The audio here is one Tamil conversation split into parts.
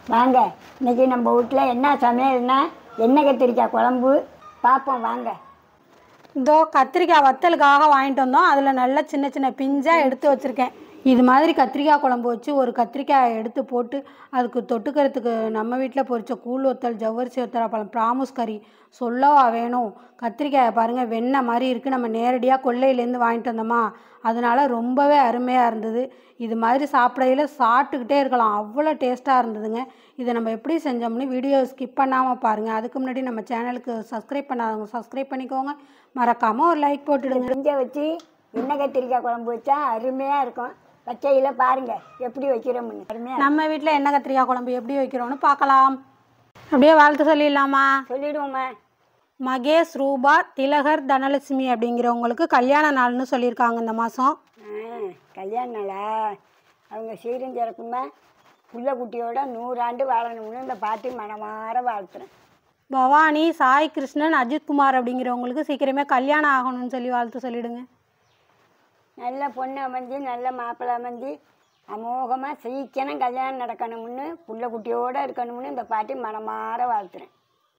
வாங்க, இன்னைக்கு நம்ம வீட்டில் என்ன சமையல்னா எண்ணெய் கத்திரிக்காய் குழம்பு பார்ப்போம் வாங்க. இதோ கத்திரிக்காய் வத்தலுக்காக வாங்கிட்டு வந்தோம். அதில் நல்ல சின்ன சின்ன பிஞ்சாக எடுத்து வச்சுருக்கேன். இது மாதிரி கத்திரிக்காய் குழம்பு வச்சு ஒரு கத்திரிக்காயை எடுத்து போட்டு அதுக்கு தொட்டுக்கிறதுக்கு நம்ம வீட்டில் பொரித்த கூழ் வத்தல், ஜவ்வரிசி வத்தல், அப்புறம் பிராமுஸ் கறி சொல்லவா வேணும். கத்திரிக்காயை பாருங்கள், வெண்ணெய் மாதிரி இருக்குது. நம்ம நேரடியாக கொல்லையிலேருந்து வாங்கிட்டு வந்தோமா, அதனால் ரொம்பவே அருமையாக இருந்தது. இது மாதிரி சாப்பிடையில் சாப்பிட்டுக்கிட்டே இருக்கலாம், அவ்வளோ டேஸ்ட்டாக இருந்ததுங்க. இதை நம்ம எப்படி செஞ்சோம்னு வீடியோ ஸ்கிப் பண்ணாமல் பாருங்கள். அதுக்கு முன்னாடி நம்ம சேனலுக்கு சப்ஸ்கிரைப் பண்ணாதவங்க சப்ஸ்கிரைப் பண்ணிக்கோங்க. மறக்காமல் ஒரு லைக் போட்டுடுங்க. பிஞ்சை வச்சு எண்ணெய் கத்திரிக்காய் குழம்பு வச்சா அருமையாக இருக்கும். பச்சையில் பாருங்கள் எப்படி வைக்கிறோம்னு. அருமையாக நம்ம வீட்டில் எண்ணெய் கத்திரிக்காய் குழம்பு எப்படி வைக்கிறோன்னு பார்க்கலாம். அப்படியே வாழ்த்து சொல்லிடலாமா? சொல்லிவிடுவோம்மா. மகேஷ், ரூபா, திலகர், தனலட்சுமி அப்படிங்கிறவங்களுக்கு கல்யாண நாள்னு சொல்லியிருக்காங்க இந்த மாதம். கல்யாண நாளா? அவங்க சீரும் சிறப்புமா புள்ள குட்டியோட 100 ஆண்டு வாழணும்னு இந்த பாட்டி மனமாற வாழ்த்துறேன். பவானி, சாய் கிருஷ்ணன், அஜித்குமார் அப்படிங்கிறவங்களுக்கு சீக்கிரமே கல்யாணம் ஆகணும்னு சொல்லி வாழ்த்து சொல்லிவிடுங்க. நல்ல பொண்ணு அமைஞ்சு நல்ல மாப்பிள்ளை அமைஞ்சு அமோகமாக சீக்கிரம் கல்யாணம் நடக்கணும்னு புள்ள குட்டியோடு இருக்கணும்னு இந்த பாட்டி மனமாற வாழ்த்துறேன்.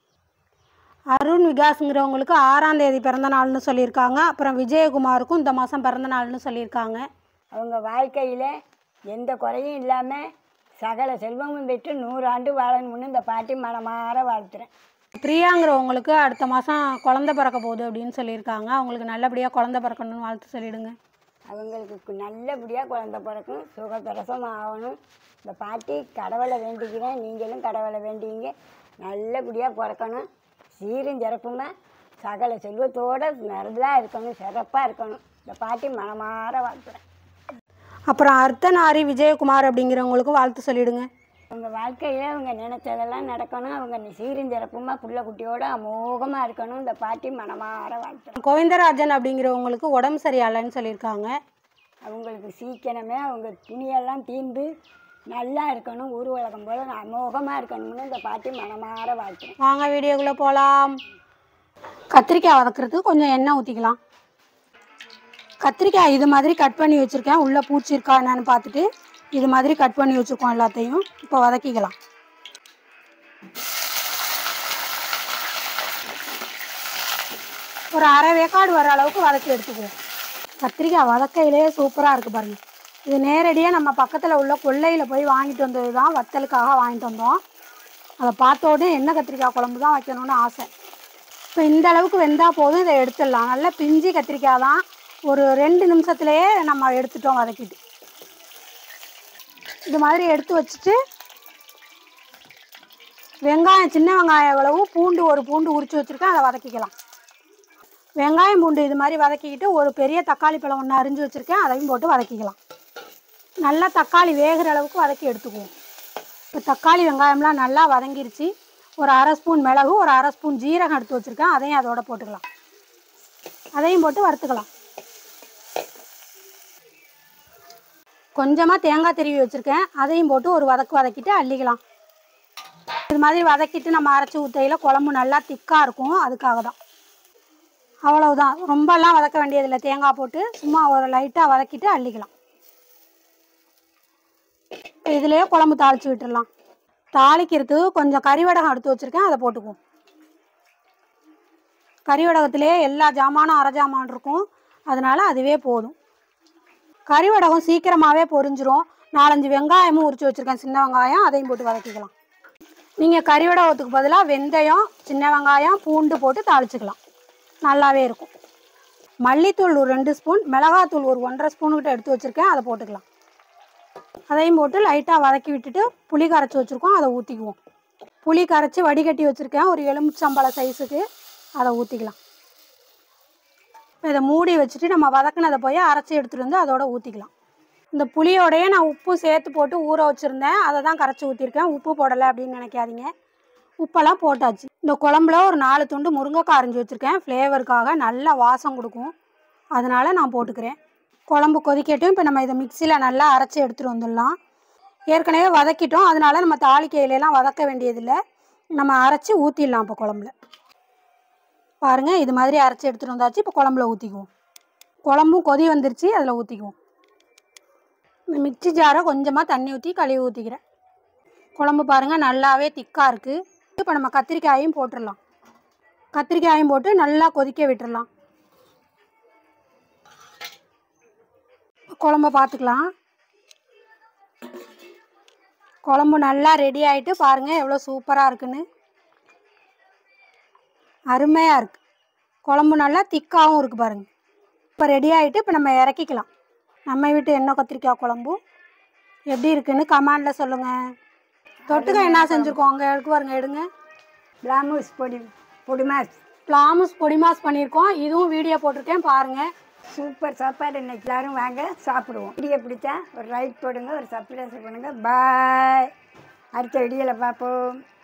அருண், விகாஸுங்கிறவங்களுக்கு 6ஆம் தேதி பிறந்த நாள்னு சொல்லியிருக்காங்க. அப்புறம் விஜயகுமாருக்கும் இந்த மாதம் பிறந்த நாள்னு சொல்லியிருக்காங்க. அவங்க வாழ்க்கையில் எந்த குறையும் இல்லாமல் சகல செல்வமும் பெற்று 100 ஆண்டு வாழணும்னு இந்த பாட்டி மனமாற வாழ்த்துறேன். பிரியாங்கிறவங்களுக்கு அடுத்த மாதம் குழந்தை பிறக்க போகுது அப்படின்னு சொல்லியிருக்காங்க. அவங்களுக்கு நல்லபடியாக குழந்தை பிறக்கணும்னு வாழ்த்து சொல்லிவிடுங்க. அவங்களுக்கு நல்லபடியாக குழந்தை பிறக்கும், சுகப்பிரசவம் ஆகணும். இந்த பாட்டி கடவுளை வேண்டிக்கிறேன், நீங்களும் கடவுளை வேண்டிங்க. நல்லபடியாக பிறக்கணும், சீரும் சிறப்புமா சகல செல்வத்தோடு நல்லா இருக்கணும், சிறப்பாக இருக்கணும். இந்த பாட்டி மனமாற வாழ்த்துறேன். அப்புறம் அர்த்தநாரி, விஜயகுமார் அப்படிங்கிறவங்களுக்கும் வாழ்த்து சொல்லிவிடுங்க. அவங்க வாழ்க்கையில் அவங்க நினச்சதெல்லாம் நடக்கணும், அவங்க சீரும் சிறப்புமா புள்ள குட்டியோடு அமோகமாக இருக்கணும். இந்த பாட்டி மனமாற வாழ்த்துறேன். கோவிந்தராஜன் அப்படிங்கிறவங்களுக்கு உடம்பு சரியாகலன்னு சொல்லியிருக்காங்க. அவங்களுக்கு சீக்கிரமே அவங்க துணியெல்லாம் தீர்ந்து நல்லா இருக்கணும், ஊர் உலகம் போல் அமோகமாக இருக்கணும்னு இந்த பாட்டி மனமாற வாழ்த்துறேன். வாங்க வீடியோக்குள்ளே போகலாம். கத்திரிக்காய் வதக்கிறதுக்கு கொஞ்சம் எண்ணெய் ஊற்றிக்கலாம். கத்திரிக்காய் இது மாதிரி கட் பண்ணி வச்சுருக்கேன். உள்ளே பூச்சி இருக்கா என்னன்னு பார்த்துட்டு இது மாதிரி கட் பண்ணி வச்சுருக்கோம். எல்லாத்தையும் இப்போ வதக்கிக்கலாம். ஒரு அரை வேக்காடு வர அளவுக்கு வதக்கி எடுத்துக்குவோம். கத்திரிக்காய் வதக்கையிலே சூப்பராக இருக்குது பாருங்கள். இது நேரடியாக நம்ம பக்கத்தில் உள்ள கொல்லையில் போய் வாங்கிட்டு வந்தது தான், வத்தலுக்காக வாங்கிட்டு வந்தோம். அதை பார்த்த உடனே எண்ணெய் கத்திரிக்காய் குழம்பு தான் வைக்கணும்னு ஆசை. இப்போ இந்த அளவுக்கு வெந்தால் போதும், இதை எடுத்துடலாம். நல்லா பிஞ்சு கத்திரிக்காய் தான், ஒரு 2 நிமிஷத்துலேயே நம்ம எடுத்துட்டோம் வதக்கிட்டு. இது மாதிரி எடுத்து வச்சுட்டு வெங்காயம், சின்ன வெங்காயம் எவ்வளவு, பூண்டு ஒரு பூண்டு உரித்து வச்சுருக்கேன், அதை வதக்கிக்கலாம். வெங்காயம் பூண்டு இது மாதிரி வதக்கிக்கிட்டு ஒரு பெரிய தக்காளி பழம் ஒன்று அரிஞ்சு வச்சுருக்கேன், அதையும் போட்டு வதக்கிக்கலாம். நல்லா தக்காளி வேகிற அளவுக்கு வதக்கி எடுத்துக்குவோம். இப்போ தக்காளி வெங்காயம்லாம் நல்லா வதங்கிருச்சு. ஒரு அரை ஸ்பூன் மிளகு, ஒரு அரை ஸ்பூன் ஜீரகம் எடுத்து வச்சுருக்கேன், அதையும் அதோட போட்டுக்கலாம். அதையும் போட்டு வறுத்துக்கலாம். கொஞ்சமாக தேங்காய் திருவி வச்சுருக்கேன், அதையும் போட்டு ஒரு வதக்கிட்டு அள்ளிக்கலாம். இது மாதிரி வதக்கிட்டு நம்ம அரைச்சி ஊற்றையில் குழம்பு நல்லா திக்காக இருக்கும், அதுக்காக தான். அவ்வளவுதான், ரொம்பலாம் வதக்க வேண்டியதில்லை. தேங்காய் போட்டு சும்மா ஒரு லைட்டாக வதக்கிட்டு அள்ளிக்கலாம். இதுலேயே குழம்பு தாளித்து விட்டுடலாம். தாளிக்கிறதுக்கு கொஞ்சம் கறிவடகம் எடுத்து வச்சுருக்கேன், அதை போட்டுக்குவோம். கறிவடகத்திலே எல்லா ஜாமானும் அரை ஜாமான் இருக்கும், அதனால் அதுவே போதும். கறிவடகம் சீக்கிரமாகவே பொரிஞ்சிரும். 4-5 வெங்காயமும் உரித்து வச்சுருக்கேன், சின்ன வெங்காயம், அதையும் போட்டு வதக்கிக்கலாம். நீங்கள் கறிவடகத்துக்கு பதிலாக வெந்தயம், சின்ன வெங்காயம், பூண்டு போட்டு தாளிச்சுக்கலாம், நல்லாவே இருக்கும். மல்லித்தூள் ஒரு 2 ஸ்பூன், மிளகாத்தூள் ஒரு 1.5 ஸ்பூனுக்கிட்ட எடுத்து வச்சுருக்கேன், அதை போட்டுக்கலாம். அதையும் போட்டு லைட்டாக வதக்கி விட்டுட்டு புளி கரைச்சி வச்சுருக்கோம், அதை ஊற்றிக்குவோம். புளி கரைச்சி வடிகட்டி வச்சுருக்கேன், ஒரு எலுமிச்சம்பழம் சைஸுக்கு, அதை ஊற்றிக்கலாம். இதை மூடி வச்சுட்டு நம்ம வதக்கினதை போய் அரைச்சி எடுத்துகிட்டு வந்து அதோட ஊற்றிக்கலாம். இந்த புளியோடையே நான் உப்பு சேர்த்து போட்டு ஊற வச்சுருந்தேன், அதை தான் கரைச்சி ஊற்றிருக்கேன். உப்பு போடலை அப்படின்னு நினைக்காதீங்க, உப்பெல்லாம் போட்டாச்சு. இந்த குழம்புல ஒரு 4 துண்டு முருங்கைக்காய் அரிஞ்சு வச்சுருக்கேன், ஃப்ளேவருக்காக நல்லா வாசம் கொடுக்கும், அதனால் நான் போட்டுக்கிறேன். குழம்பு கொதிக்கட்டும். இப்போ நம்ம இதை மிக்சியில் நல்லா அரைச்சி எடுத்துகிட்டு வந்துடலாம். ஏற்கனவே வதக்கிட்டோம், அதனால் நம்ம தாளிக்கையிலலாம் வதக்க வேண்டியதில்லை, நம்ம அரைச்சி ஊற்றிடலாம். இப்போ குழம்புல பாருங்கள், இது மாதிரி அரைச்சி எடுத்துகிட்டு வந்தாச்சு. இப்போ குழம்புல ஊற்றிக்குவோம். குழம்பும் கொதி வந்துருச்சு, அதில் ஊற்றிக்குவோம். இந்த மிக்சி ஜாரை கொஞ்சமாக தண்ணி ஊற்றி கழுவி ஊற்றிக்கிறேன். குழம்பு பாருங்கள் நல்லாவே திக்காக இருக்குது. இப்போ நம்ம கத்திரிக்காயும் போட்டுடலாம். கத்திரிக்காயும் போட்டு நல்லா கொதிக்க விட்டுடலாம். குழம்ப பார்த்துக்கலாம். குழம்பு நல்லா ரெடி ஆகிட்டு பாருங்கள் எவ்வளோ சூப்பராக இருக்குன்னு. அருமையாக இருக்குது. குழம்பு நல்லா திக்காகவும் இருக்குது பாருங்கள். இப்போ ரெடி ஆகிட்டு இப்போ நம்ம இறக்கிக்கலாம். நம்ம வீட்டு எண்ணெய் கத்திரிக்காய் குழம்பு எப்படி இருக்குன்னு கமெண்டில் சொல்லுங்கள். தொட்டுக்க என்ன செஞ்சுருக்கோம் அங்கே எடுக்கு பாருங்க. எடுங்க. பிளாமூஸ் பொடிமாஸ். பிளாமூஸ் பொடிமாஸ் பண்ணியிருக்கோம். இதுவும் வீடியோ போட்டிருக்கேன் பாருங்கள். சூப்பர் சாப்பாடு. இன்னைக்கு எல்லாரும் வாங்க சாப்பிடுவோம். வீடியோ பிடிச்சா ஒரு லைக் போடுங்க, ஒரு சப்ஸ்கிரைப் பண்ணுங்கள். பாய். அடுத்த வீடியோவில் பார்ப்போம்.